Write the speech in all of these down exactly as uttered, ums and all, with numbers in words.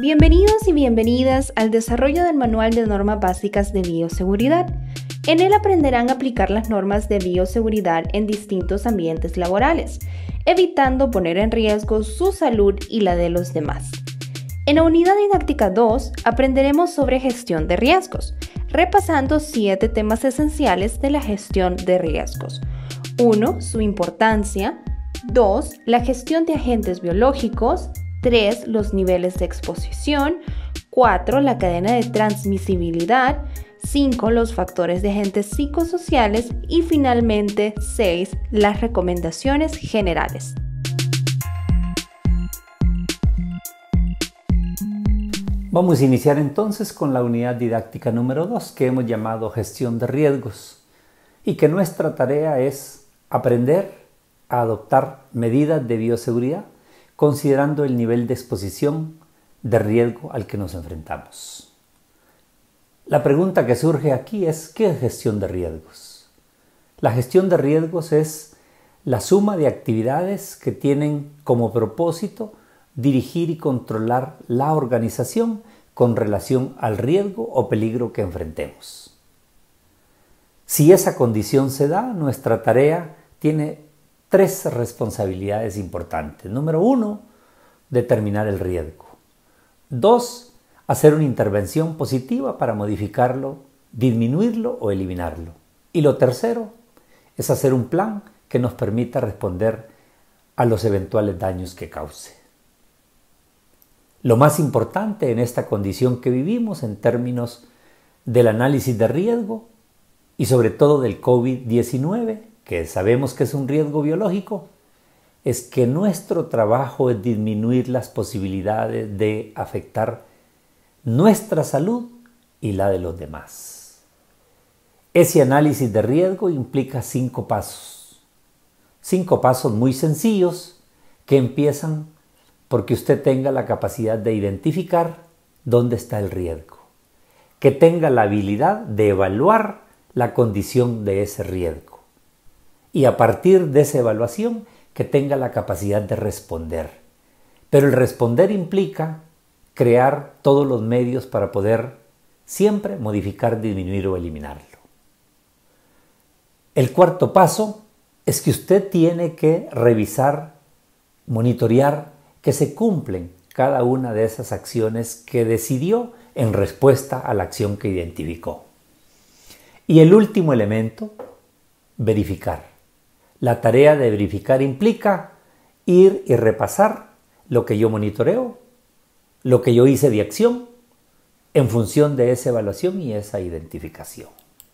Bienvenidos y bienvenidas al desarrollo del Manual de Normas Básicas de Bioseguridad. En él aprenderán a aplicar las normas de bioseguridad en distintos ambientes laborales, evitando poner en riesgo su salud y la de los demás. En la unidad didáctica dos aprenderemos sobre gestión de riesgos, repasando siete temas esenciales de la gestión de riesgos. uno. Su importancia. dos. La gestión de agentes biológicos. tres. Los niveles de exposición. cuatro. La cadena de transmisibilidad. cinco. Los factores de agentes psicosociales. Y finalmente, seis. Las recomendaciones generales. Vamos a iniciar entonces con la unidad didáctica número dos, que hemos llamado gestión de riesgos, y que nuestra tarea es aprender a adoptar medidas de bioseguridad considerando el nivel de exposición de riesgo al que nos enfrentamos. La pregunta que surge aquí es: ¿qué es gestión de riesgos? La gestión de riesgos es la suma de actividades que tienen como propósito dirigir y controlar la organización con relación al riesgo o peligro que enfrentemos. Si esa condición se da, nuestra tarea tiene tres responsabilidades importantes. Número uno, determinar el riesgo. Dos, hacer una intervención positiva para modificarlo, disminuirlo o eliminarlo. Y lo tercero es hacer un plan que nos permita responder a los eventuales daños que cause. Lo más importante en esta condición que vivimos en términos del análisis de riesgo y sobre todo del COVID diecinueve, que sabemos que es un riesgo biológico, es que nuestro trabajo es disminuir las posibilidades de afectar nuestra salud y la de los demás. Ese análisis de riesgo implica cinco pasos. Cinco pasos muy sencillos que empiezan porque usted tenga la capacidad de identificar dónde está el riesgo, que tenga la habilidad de evaluar la condición de ese riesgo y a partir de esa evaluación que tenga la capacidad de responder. Pero el responder implica crear todos los medios para poder siempre modificar, disminuir o eliminarlo. El cuarto paso es que usted tiene que revisar, monitorear que se cumplen cada una de esas acciones que decidió en respuesta a la acción que identificó. Y el último elemento, verificar. La tarea de verificar implica ir y repasar lo que yo monitoreo, lo que yo hice de acción, en función de esa evaluación y esa identificación.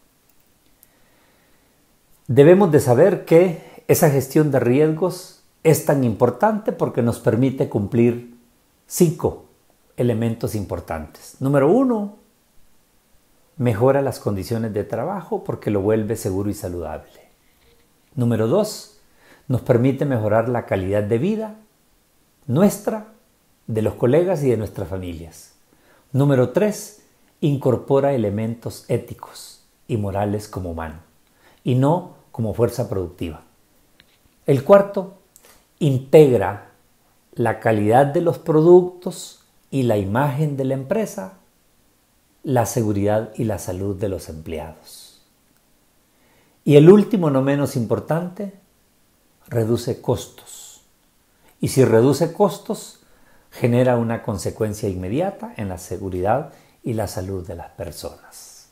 Debemos de saber que esa gestión de riesgos es tan importante porque nos permite cumplir cinco elementos importantes. Número uno, mejora las condiciones de trabajo porque lo vuelve seguro y saludable. Número dos, nos permite mejorar la calidad de vida nuestra, de los colegas y de nuestras familias. Número tres, incorpora elementos éticos y morales como humano y no como fuerza productiva. El cuarto, integra la calidad de los productos y la imagen de la empresa, la seguridad y la salud de los empleados. Y el último, no menos importante, reduce costos. Y si reduce costos, genera una consecuencia inmediata en la seguridad y la salud de las personas.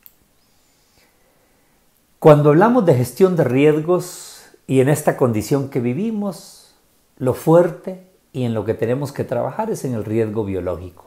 Cuando hablamos de gestión de riesgos, y en esta condición que vivimos, lo fuerte y en lo que tenemos que trabajar es en el riesgo biológico.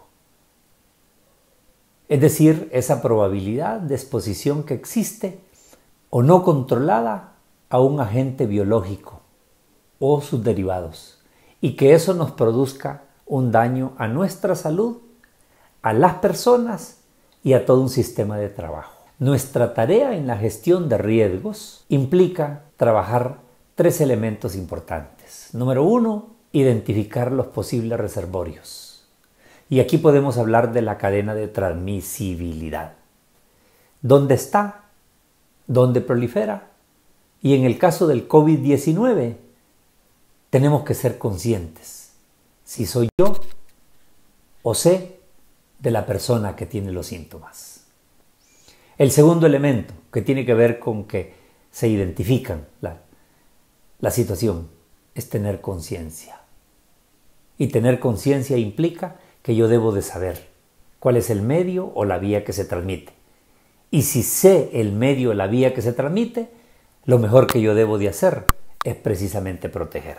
Es decir, esa probabilidad de exposición que existe o no controlada a un agente biológico o sus derivados y que eso nos produzca un daño a nuestra salud, a las personas y a todo un sistema de trabajo. Nuestra tarea en la gestión de riesgos implica trabajar tres elementos importantes. Número uno, identificar los posibles reservorios. Y aquí podemos hablar de la cadena de transmisibilidad. ¿Dónde está? ¿Dónde prolifera? Y en el caso del COVID diecinueve, tenemos que ser conscientes. Si soy yo, o C, de la persona que tiene los síntomas. El segundo elemento, que tiene que ver con que se identifican la, la situación, es tener conciencia. Y tener conciencia implica que yo debo de saber cuál es el medio o la vía que se transmite. Y si sé el medio o la vía que se transmite, lo mejor que yo debo de hacer es precisamente proteger.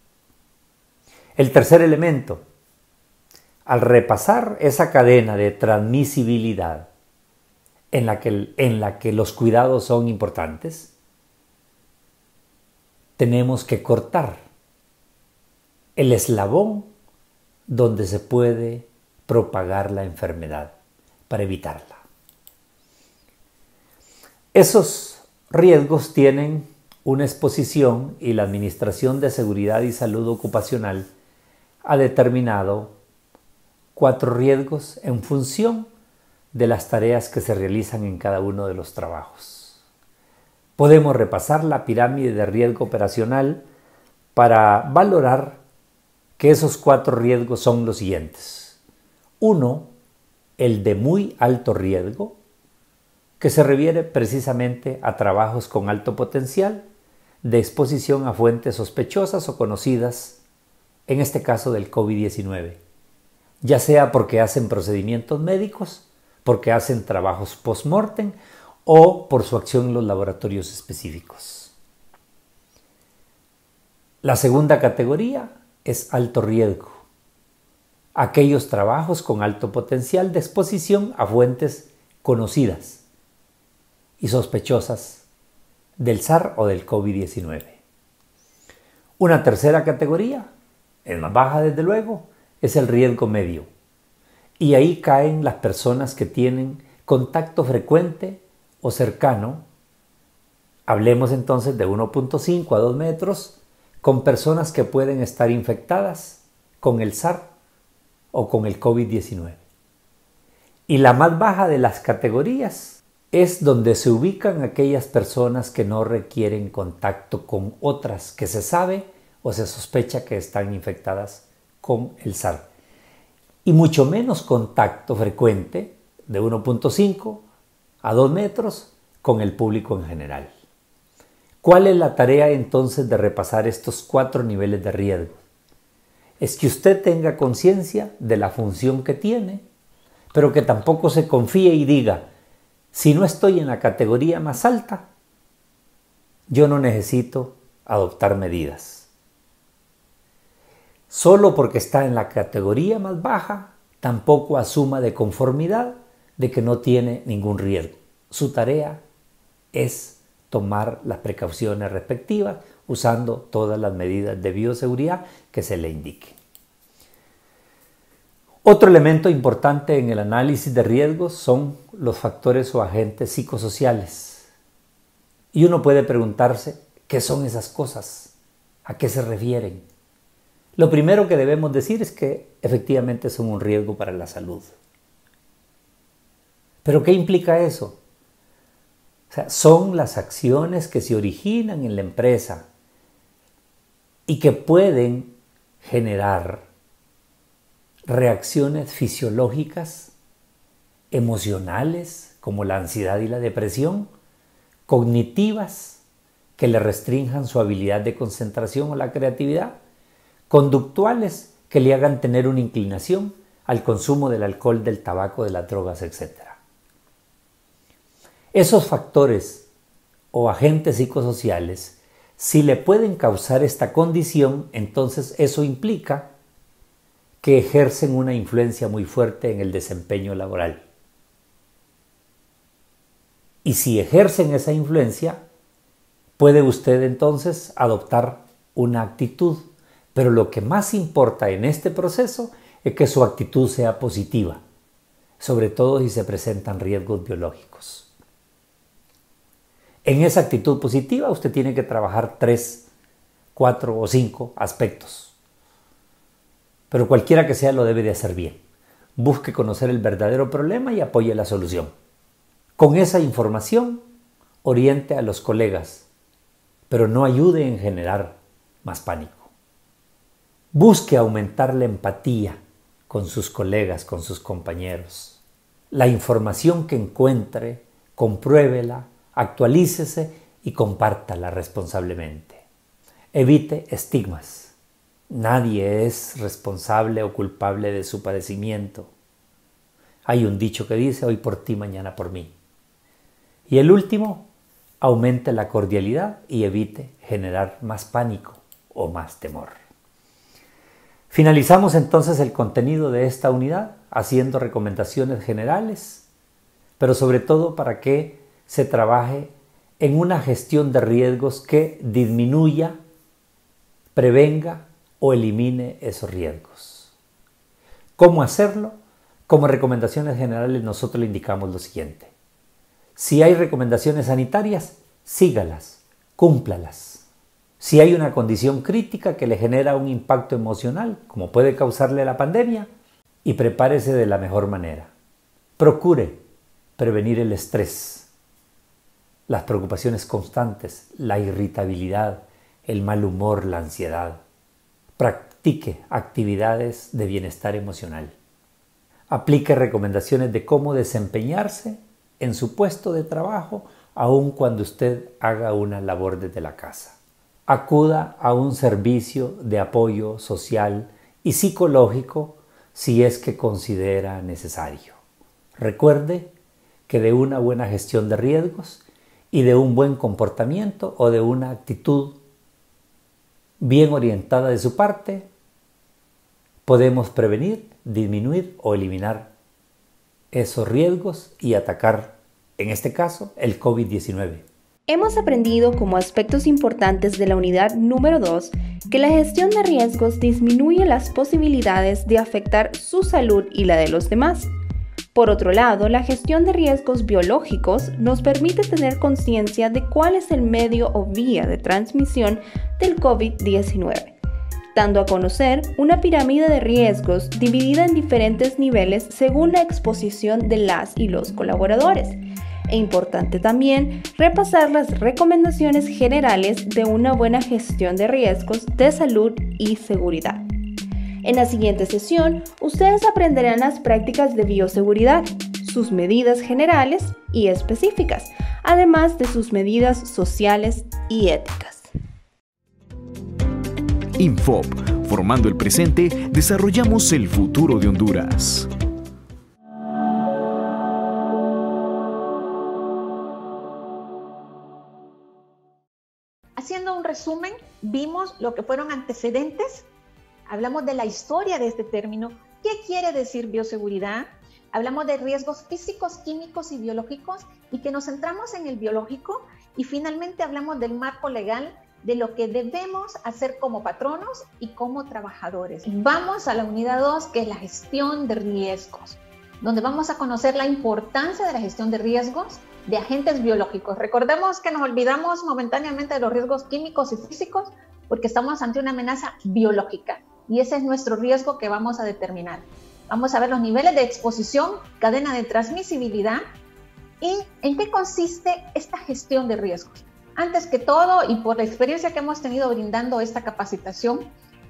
El tercer elemento, al repasar esa cadena de transmisibilidad en la que, en la que los cuidados son importantes, tenemos que cortar el eslabón donde se puede propagar la enfermedad para evitarla. Esos riesgos tienen una exposición y la Administración de Seguridad y Salud Ocupacional ha determinado cuatro riesgos en función de las tareas que se realizan en cada uno de los trabajos. Podemos repasar la pirámide de riesgo operacional para valorar que esos cuatro riesgos son los siguientes. Uno, el de muy alto riesgo, que se refiere precisamente a trabajos con alto potencial de exposición a fuentes sospechosas o conocidas, en este caso del COVID diecinueve, ya sea porque hacen procedimientos médicos, porque hacen trabajos post-mortem o por su acción en los laboratorios específicos. La segunda categoría es alto riesgo, aquellos trabajos con alto potencial de exposición a fuentes conocidas y sospechosas del SARS o del COVID diecinueve. Una tercera categoría, es más baja desde luego, es el riesgo medio. Y ahí caen las personas que tienen contacto frecuente o cercano, hablemos entonces de uno punto cinco a dos metros, con personas que pueden estar infectadas con el SARS o con el COVID diecinueve. Y la más baja de las categorías es donde se ubican aquellas personas que no requieren contacto con otras que se sabe o se sospecha que están infectadas con el SARS. Y mucho menos contacto frecuente de uno punto cinco a dos metros con el público en general. ¿Cuál es la tarea entonces de repasar estos cuatro niveles de riesgo? Es que usted tenga conciencia de la función que tiene, pero que tampoco se confíe y diga, si no estoy en la categoría más alta, yo no necesito adoptar medidas. Solo porque está en la categoría más baja, tampoco asuma de conformidad de que no tiene ningún riesgo. Su tarea es tomar las precauciones respectivas usando todas las medidas de bioseguridad que se le indiquen. Otro elemento importante en el análisis de riesgos son los factores o agentes psicosociales. Y uno puede preguntarse, ¿qué son esas cosas? ¿A qué se refieren? Lo primero que debemos decir es que efectivamente son un riesgo para la salud. ¿Pero qué implica eso? O sea, son las acciones que se originan en la empresa y que pueden generar reacciones fisiológicas, emocionales, como la ansiedad y la depresión, cognitivas, que le restrinjan su habilidad de concentración o la creatividad, conductuales, que le hagan tener una inclinación al consumo del alcohol, del tabaco, de las drogas, etcétera. Esos factores o agentes psicosociales, si le pueden causar esta condición, entonces eso implica que ejercen una influencia muy fuerte en el desempeño laboral. Y si ejercen esa influencia, puede usted entonces adoptar una actitud, pero lo que más importa en este proceso es que su actitud sea positiva, sobre todo si se presentan riesgos biológicos. En esa actitud positiva usted tiene que trabajar tres, cuatro o cinco aspectos. Pero cualquiera que sea lo debe de hacer bien. Busque conocer el verdadero problema y apoye la solución. Con esa información, oriente a los colegas, pero no ayude en generar más pánico. Busque aumentar la empatía con sus colegas, con sus compañeros. La información que encuentre, compruébela, actualícese y compártala responsablemente. Evite estigmas. Nadie es responsable o culpable de su padecimiento. Hay un dicho que dice, hoy por ti, mañana por mí. Y el último, aumente la cordialidad y evite generar más pánico o más temor. Finalizamos entonces el contenido de esta unidad haciendo recomendaciones generales, pero sobre todo para que se trabaje en una gestión de riesgos que disminuya, prevenga o elimine esos riesgos. ¿Cómo hacerlo? Como recomendaciones generales nosotros le indicamos lo siguiente. Si hay recomendaciones sanitarias, sígalas, cúmplalas. Si hay una condición crítica que le genera un impacto emocional, como puede causarle la pandemia, y prepárese de la mejor manera. Procure prevenir el estrés, las preocupaciones constantes, la irritabilidad, el mal humor, la ansiedad. Practique actividades de bienestar emocional. Aplique recomendaciones de cómo desempeñarse en su puesto de trabajo, aun cuando usted haga una labor desde la casa. Acuda a un servicio de apoyo social y psicológico si es que considera necesario. Recuerde que de una buena gestión de riesgos y de un buen comportamiento o de una actitud bien orientada de su parte, podemos prevenir, disminuir o eliminar esos riesgos y atacar, en este caso, el COVID diecinueve. Hemos aprendido como aspectos importantes de la unidad número dos que la gestión de riesgos disminuye las posibilidades de afectar su salud y la de los demás. Por otro lado, la gestión de riesgos biológicos nos permite tener conciencia de cuál es el medio o vía de transmisión del COVID diecinueve, dando a conocer una pirámide de riesgos dividida en diferentes niveles según la exposición de las y los colaboradores. Es importante también repasar las recomendaciones generales de una buena gestión de riesgos de salud y seguridad. En la siguiente sesión, ustedes aprenderán las prácticas de bioseguridad, sus medidas generales y específicas, además de sus medidas sociales y éticas. Infop, formando el presente, desarrollamos el futuro de Honduras. Haciendo un resumen, vimos lo que fueron antecedentes, hablamos de la historia de este término, qué quiere decir bioseguridad, hablamos de riesgos físicos, químicos y biológicos y que nos centramos en el biológico y finalmente hablamos del marco legal de lo que debemos hacer como patronos y como trabajadores. Vamos a la unidad dos, que es la gestión de riesgos, donde vamos a conocer la importancia de la gestión de riesgos de agentes biológicos. Recordemos que nos olvidamos momentáneamente de los riesgos químicos y físicos porque estamos ante una amenaza biológica y ese es nuestro riesgo que vamos a determinar. Vamos a ver los niveles de exposición, cadena de transmisibilidad y en qué consiste esta gestión de riesgos. Antes que todo, y por la experiencia que hemos tenido brindando esta capacitación,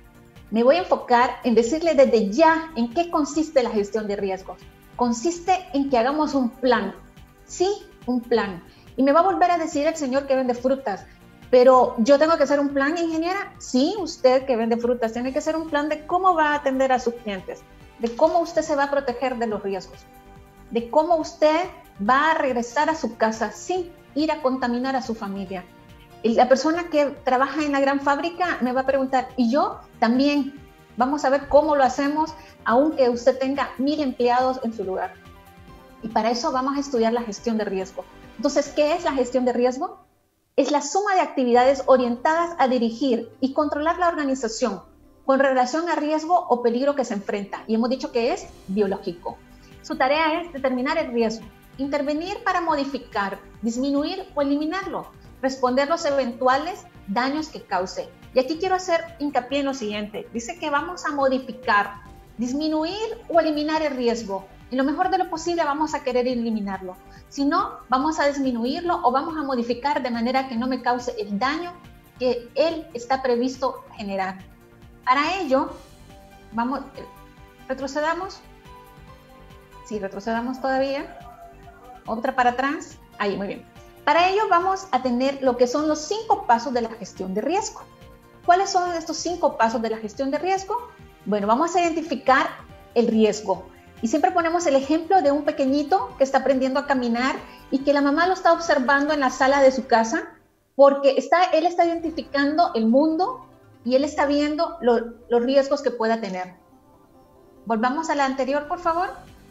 me voy a enfocar en decirle desde ya en qué consiste la gestión de riesgos. Consiste en que hagamos un plan. Sí, un plan. Y me va a volver a decir el señor que vende frutas, pero yo tengo que hacer un plan, ingeniera. Sí, usted que vende frutas tiene que hacer un plan de cómo va a atender a sus clientes, de cómo usted se va a proteger de los riesgos, de cómo usted va a regresar a su casa sin ir a contaminar a su familia. Y la persona que trabaja en la gran fábrica me va a preguntar, ¿y yo? También. Vamos a ver cómo lo hacemos, aunque usted tenga mil empleados en su lugar. Y para eso vamos a estudiar la gestión de riesgo. Entonces, ¿qué es la gestión de riesgo? Es la suma de actividades orientadas a dirigir y controlar la organización con relación a riesgo o peligro que se enfrenta. Y hemos dicho que es biológico. Su tarea es determinar el riesgo, intervenir para modificar, disminuir o eliminarlo, responder los eventuales daños que cause. Y aquí quiero hacer hincapié en lo siguiente. Dice que vamos a modificar, disminuir o eliminar el riesgo. En lo mejor de lo posible vamos a querer eliminarlo. Si no, vamos a disminuirlo o vamos a modificar de manera que no me cause el daño que él está previsto generar. Para ello, vamos, Retrocedamos. Sí, retrocedamos todavía. Otra para atrás. Ahí, muy bien. Para ello vamos a tener lo que son los cinco pasos de la gestión de riesgo. ¿Cuáles son estos cinco pasos de la gestión de riesgo? Bueno, vamos a identificar el riesgo. Y siempre ponemos el ejemplo de un pequeñito que está aprendiendo a caminar y que la mamá lo está observando en la sala de su casa porque está, él está identificando el mundo y él está viendo lo, los riesgos que pueda tener. Volvamos a la anterior, por favor.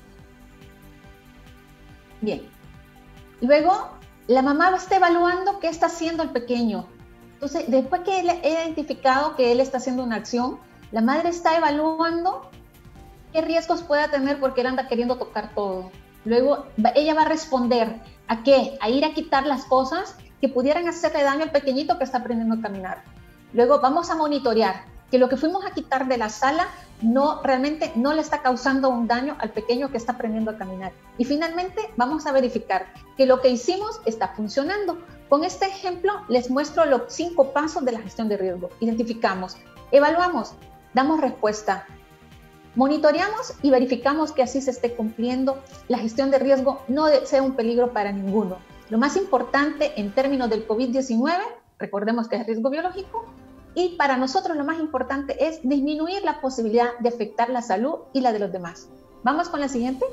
Bien. Luego, la mamá está evaluando qué está haciendo el pequeño. Entonces, después que él ha identificado que él está haciendo una acción, la madre está evaluando qué riesgos pueda tener porque él anda queriendo tocar todo. Luego, ella va a responder ¿a qué? A ir a quitar las cosas que pudieran hacerle daño al pequeñito que está aprendiendo a caminar. Luego, vamos a monitorear que lo que fuimos a quitar de la sala no realmente no le está causando un daño al pequeño que está aprendiendo a caminar. Y finalmente vamos a verificar que lo que hicimos está funcionando. Con este ejemplo les muestro los cinco pasos de la gestión de riesgo. Identificamos, evaluamos, damos respuesta, monitoreamos y verificamos que así se esté cumpliendo. La gestión de riesgo no sea un peligro para ninguno. Lo más importante en términos del COVID diecinueve, recordemos que es riesgo biológico, y para nosotros lo más importante es disminuir la posibilidad de afectar la salud y la de los demás. Vamos con la siguiente.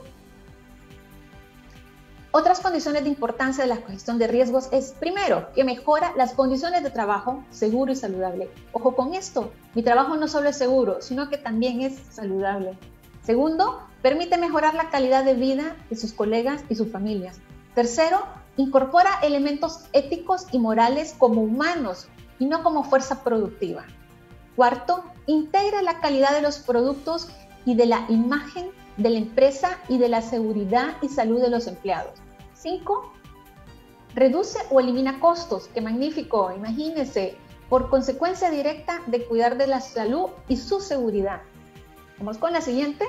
Otras condiciones de importancia de la gestión de riesgos es, primero, que mejora las condiciones de trabajo seguro y saludable. Ojo con esto, mi trabajo no solo es seguro, sino que también es saludable. Segundo, permite mejorar la calidad de vida de sus colegas y sus familias. Tercero, incorpora elementos éticos y morales como humanos, y no como fuerza productiva. Cuarto, integra la calidad de los productos y de la imagen de la empresa y de la seguridad y salud de los empleados. Cinco, reduce o elimina costos. ¡Qué magnífico! Imagínense, por consecuencia directa de cuidar de la salud y su seguridad. Vamos con la siguiente.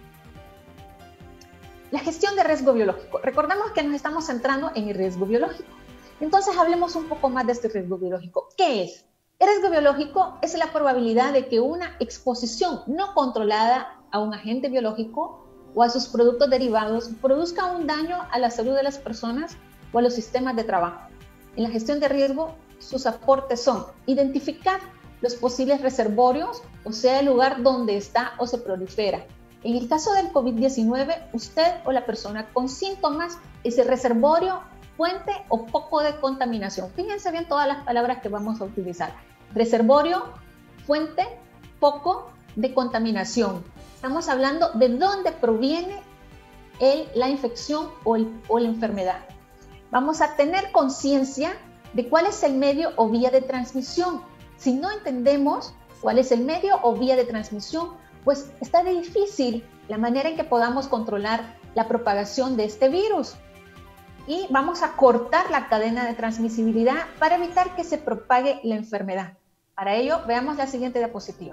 La gestión de riesgo biológico. Recordamos que nos estamos centrando en el riesgo biológico. Entonces hablemos un poco más de este riesgo biológico. ¿Qué es? El riesgo biológico es la probabilidad de que una exposición no controlada a un agente biológico o a sus productos derivados produzca un daño a la salud de las personas o a los sistemas de trabajo. En la gestión de riesgo, sus aportes son identificar los posibles reservorios, o sea, el lugar donde está o se prolifera. En el caso del COVID diecinueve, usted o la persona con síntomas es el reservorio, fuente o foco de contaminación. Fíjense bien todas las palabras que vamos a utilizar. Reservorio, fuente, foco de contaminación. Estamos hablando de dónde proviene el, la infección o, el, o la enfermedad. Vamos a tener conciencia de cuál es el medio o vía de transmisión. Si no entendemos cuál es el medio o vía de transmisión, pues está difícil la manera en que podamos controlar la propagación de este virus. Y vamos a cortar la cadena de transmisibilidad para evitar que se propague la enfermedad. Para ello, veamos la siguiente diapositiva.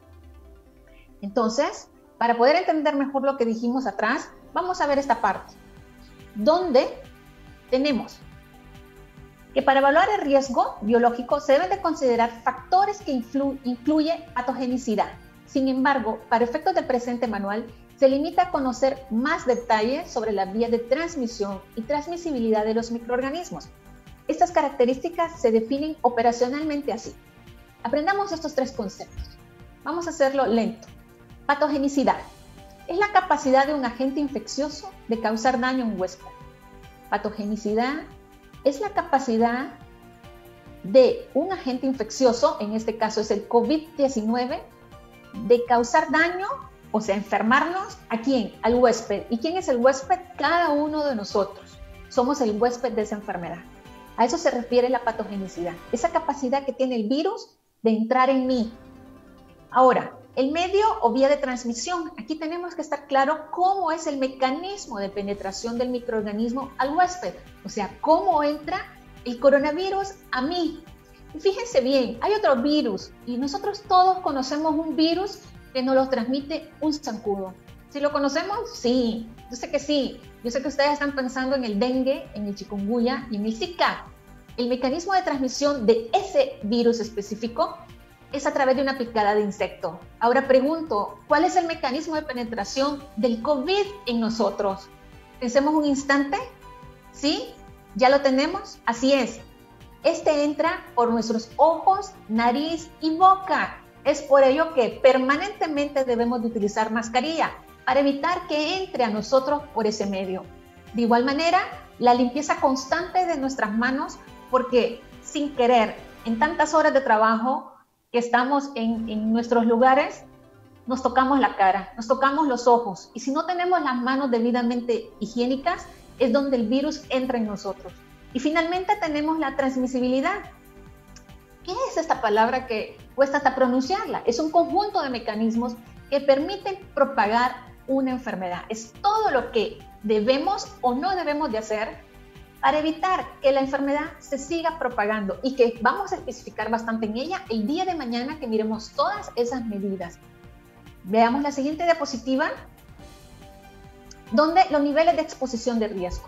Entonces, para poder entender mejor lo que dijimos atrás, vamos a ver esta parte, donde tenemos que para evaluar el riesgo biológico se deben de considerar factores que influ- incluyen patogenicidad. Sin embargo, para efectos del presente manual, se limita a conocer más detalles sobre la vía de transmisión y transmisibilidad de los microorganismos. Estas características se definen operacionalmente así. Aprendamos estos tres conceptos. Vamos a hacerlo lento. Patogenicidad es la capacidad de un agente infeccioso de causar daño a un huésped. Patogenicidad es la capacidad de un agente infeccioso, en este caso es el COVID diecinueve, de causar daño, o sea, enfermarnos, ¿a quién? Al huésped. ¿Y quién es el huésped? Cada uno de nosotros. Somos el huésped de esa enfermedad. A eso se refiere la patogenicidad. Esa capacidad que tiene el virus de entrar en mí. Ahora, el medio o vía de transmisión. Aquí tenemos que estar claro cómo es el mecanismo de penetración del microorganismo al huésped. O sea, cómo entra el coronavirus a mí. Y fíjense bien, hay otro virus y nosotros todos conocemos un virus que nos lo transmite un zancudo. ¿Sí lo conocemos? Sí, yo sé que sí. Yo sé que ustedes están pensando en el dengue, en el chikungunya y en el Zika. El mecanismo de transmisión de ese virus específico es a través de una picada de insecto. Ahora pregunto, ¿cuál es el mecanismo de penetración del COVID en nosotros? Pensemos un instante. ¿Sí? ¿Ya lo tenemos? Así es. Este entra por nuestros ojos, nariz y boca. Es por ello que permanentemente debemos de utilizar mascarilla para evitar que entre a nosotros por ese medio. De igual manera, la limpieza constante de nuestras manos, porque sin querer, en tantas horas de trabajo que estamos en, en nuestros lugares, nos tocamos la cara, nos tocamos los ojos, y si no tenemos las manos debidamente higiénicas, es donde el virus entra en nosotros. Y finalmente tenemos la transmisibilidad. ¿Qué es esta palabra que cuesta hasta pronunciarla? Es un conjunto de mecanismos que permiten propagar una enfermedad. Es todo lo que debemos o no debemos de hacer para evitar que la enfermedad se siga propagando, y que vamos a especificar bastante en ella el día de mañana que miremos todas esas medidas. Veamos la siguiente diapositiva, donde los niveles de exposición de riesgo.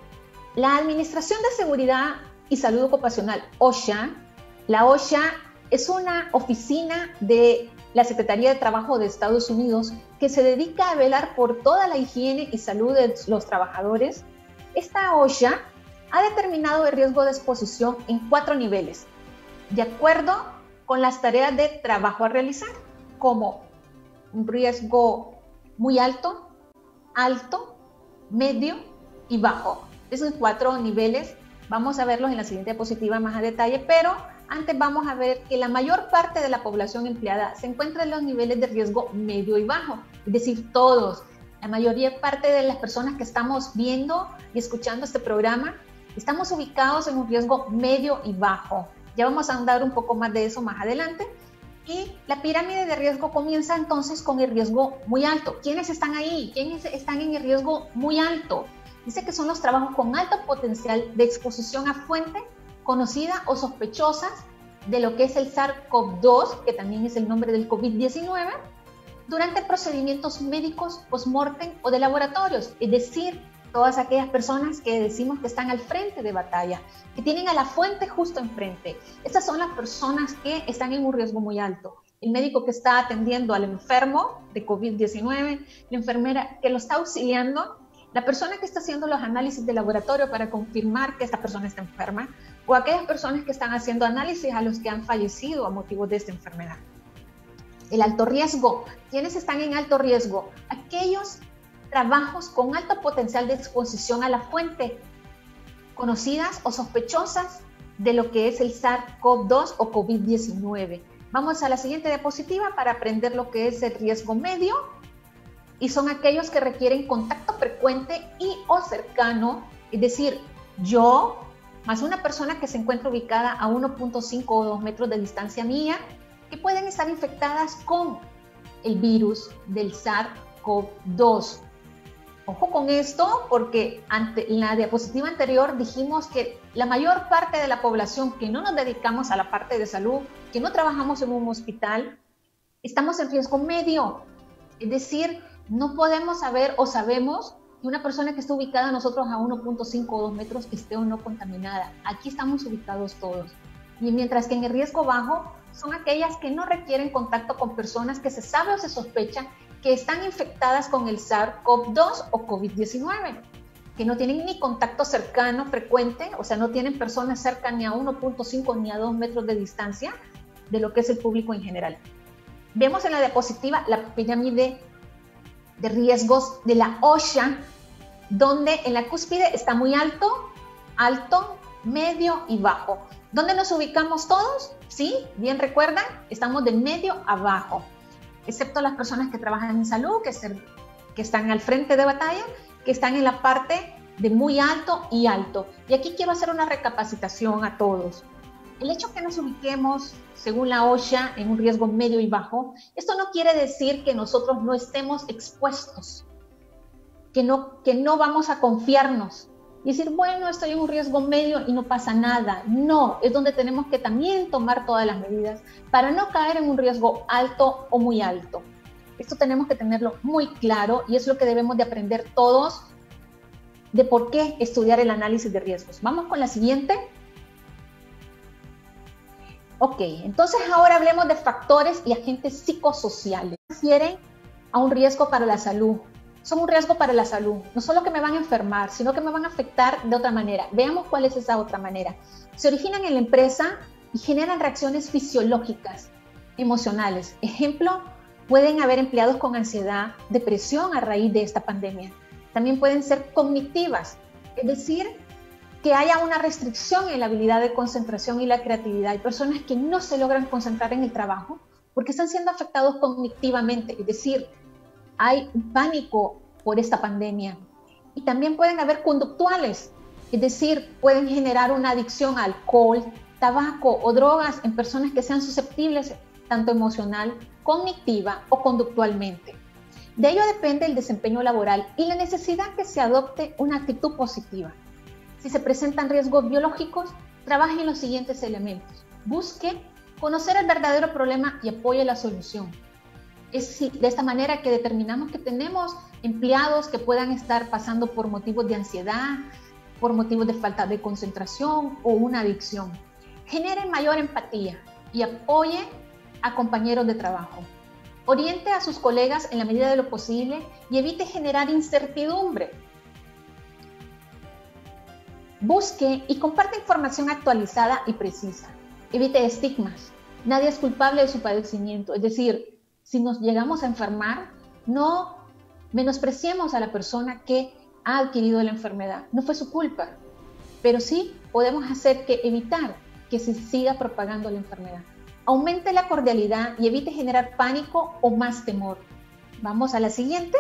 La Administración de Seguridad y Salud Ocupacional, OSHA, la OSHA es una oficina de la Secretaría de Trabajo de Estados Unidos que se dedica a velar por toda la higiene y salud de los trabajadores. Esta OSHA ha determinado el riesgo de exposición en cuatro niveles, de acuerdo con las tareas de trabajo a realizar, como un riesgo muy alto, alto, medio y bajo. Esos cuatro niveles vamos a verlos en la siguiente diapositiva más a detalle, pero antes vamos a ver que la mayor parte de la población empleada se encuentra en los niveles de riesgo medio y bajo, es decir, todos. La mayoría parte de las personas que estamos viendo y escuchando este programa estamos ubicados en un riesgo medio y bajo. Ya vamos a andar un poco más de eso más adelante. Y la pirámide de riesgo comienza entonces con el riesgo muy alto. ¿Quiénes están ahí? ¿Quiénes están en el riesgo muy alto? Dice que son los trabajos con alto potencial de exposición a fuente conocida o sospechosas de lo que es el SARS-CoV dos, que también es el nombre del COVID diecinueve, durante procedimientos médicos post-mortem o de laboratorios, es decir, todas aquellas personas que decimos que están al frente de batalla, que tienen a la fuente justo enfrente. Estas son las personas que están en un riesgo muy alto. El médico que está atendiendo al enfermo de COVID diecinueve, la enfermera que lo está auxiliando, la persona que está haciendo los análisis de laboratorio para confirmar que esta persona está enferma, o aquellas personas que están haciendo análisis a los que han fallecido a motivo de esta enfermedad. El alto riesgo. ¿Quiénes están en alto riesgo? Aquellos trabajos con alto potencial de exposición a la fuente, conocidas o sospechosas de lo que es el SARS-CoV dos o COVID diecinueve. Vamos a la siguiente diapositiva para aprender lo que es el riesgo medio, y son aquellos que requieren contacto frecuente y o cercano, es decir, yo más una persona que se encuentra ubicada a uno punto cinco o dos metros de distancia mía, que pueden estar infectadas con el virus del SARS-CoV dos. Ojo con esto, porque ante, en la diapositiva anterior dijimos que la mayor parte de la población que no nos dedicamos a la parte de salud, que no trabajamos en un hospital, estamos en riesgo medio. Es decir, no podemos saber o sabemos que una persona que está ubicada nosotros a uno punto cinco o dos metros esté o no contaminada. Aquí estamos ubicados todos. Y mientras que en el riesgo bajo son aquellas que no requieren contacto con personas que se sabe o se sospecha que están infectadas con el SARS-CoV dos o COVID diecinueve, que no tienen ni contacto cercano frecuente, o sea, no tienen personas cerca ni a uno punto cinco ni a dos metros de distancia de lo que es el público en general. Vemos en la diapositiva la pirámide de riesgos de la OSHA, donde en la cúspide está muy alto, alto, medio y bajo. ¿Dónde nos ubicamos todos? Sí, bien recuerdan, estamos de medio a bajo, excepto las personas que trabajan en salud, que, se, que están al frente de batalla, que están en la parte de muy alto y alto. Y aquí quiero hacer una recapacitación a todos. El hecho que nos ubiquemos, según la OSHA, en un riesgo medio y bajo, esto no quiere decir que nosotros no estemos expuestos, que no, que no vamos a confiarnos y decir, bueno, estoy en un riesgo medio y no pasa nada. No, es donde tenemos que también tomar todas las medidas para no caer en un riesgo alto o muy alto. Esto tenemos que tenerlo muy claro y es lo que debemos de aprender todos de por qué estudiar el análisis de riesgos. Vamos con la siguiente. Ok, entonces ahora hablemos de factores y agentes psicosociales. Refieren a un riesgo para la salud. Son un riesgo para la salud. No solo que me van a enfermar, sino que me van a afectar de otra manera. Veamos cuál es esa otra manera. Se originan en la empresa y generan reacciones fisiológicas, emocionales. Ejemplo, pueden haber empleados con ansiedad, depresión a raíz de esta pandemia. También pueden ser cognitivas, es decir, que haya una restricción en la habilidad de concentración y la creatividad. Hay personas que no se logran concentrar en el trabajo porque están siendo afectados cognitivamente, es decir, hay un pánico por esta pandemia. Y también pueden haber conductuales, es decir, pueden generar una adicción a alcohol, tabaco o drogas en personas que sean susceptibles tanto emocional, cognitiva o conductualmente. De ello depende el desempeño laboral y la necesidad que se adopte una actitud positiva. Si se presentan riesgos biológicos, trabaje en los siguientes elementos. Busque conocer el verdadero problema y apoye la solución. Es de esta manera que determinamos que tenemos empleados que puedan estar pasando por motivos de ansiedad, por motivos de falta de concentración o una adicción. Genere mayor empatía y apoye a compañeros de trabajo. Oriente a sus colegas en la medida de lo posible y evite generar incertidumbre. Busque y comparte información actualizada y precisa. Evite estigmas. Nadie es culpable de su padecimiento. Es decir, si nos llegamos a enfermar, no menospreciemos a la persona que ha adquirido la enfermedad. No fue su culpa, pero sí podemos hacer que evitar que se siga propagando la enfermedad. Aumente la cordialidad y evite generar pánico o más temor. Vamos a la siguiente.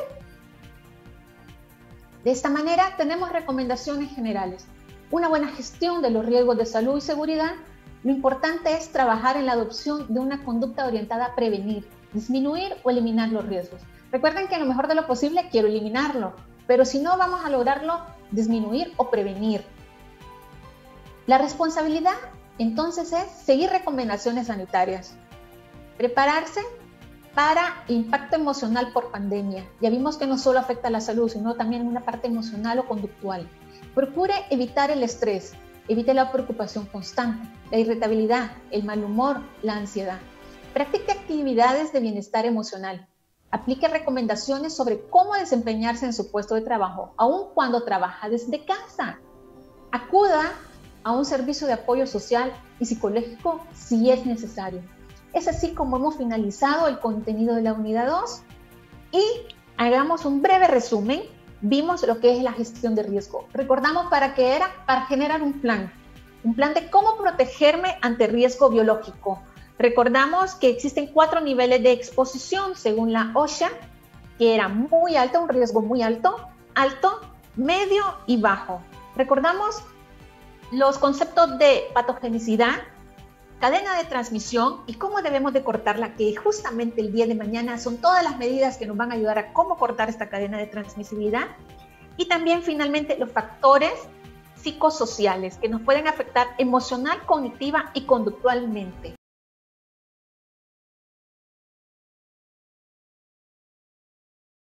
De esta manera tenemos recomendaciones generales. Una buena gestión de los riesgos de salud y seguridad. Lo importante es trabajar en la adopción de una conducta orientada a prevenir, disminuir o eliminar los riesgos. Recuerden que en lo mejor de lo posible quiero eliminarlo, pero si no vamos a lograrlo, disminuir o prevenir. La responsabilidad entonces es seguir recomendaciones sanitarias, prepararse para impacto emocional por pandemia. Ya vimos que no solo afecta a la salud, sino también una parte emocional o conductual. Procure evitar el estrés, evite la preocupación constante, la irritabilidad, el mal humor, la ansiedad. Practique actividades de bienestar emocional. Aplique recomendaciones sobre cómo desempeñarse en su puesto de trabajo, aun cuando trabaja desde casa. Acuda a un servicio de apoyo social y psicológico si es necesario. Es así como hemos finalizado el contenido de la unidad dos y hagamos un breve resumen. Vimos lo que es la gestión de riesgo. Recordamos para qué era, para generar un plan, un plan de cómo protegerme ante riesgo biológico. Recordamos que existen cuatro niveles de exposición según la OSHA, que era muy alto, un riesgo muy alto, alto, medio y bajo. Recordamos los conceptos de patogenicidad, cadena de transmisión y cómo debemos de cortarla, que justamente el día de mañana son todas las medidas que nos van a ayudar a cómo cortar esta cadena de transmisibilidad. Y también finalmente los factores psicosociales que nos pueden afectar emocional, cognitiva y conductualmente.